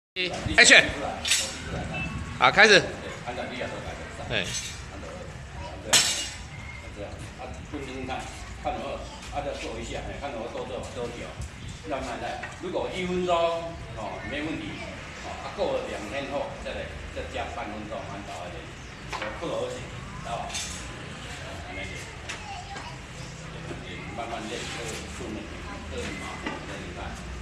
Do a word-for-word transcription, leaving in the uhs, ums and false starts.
Action！好，开始。 按照力量都改的上。 对。 按照这样，这样，啊，认真看，看有没有，啊，再做一下，哎，看有没有多做多久，慢慢来。如果一分钟，哦，没问题，哦，啊，过了两天后再来再加半分钟，按照一点，不而行，知道吧？安尼就，慢慢练。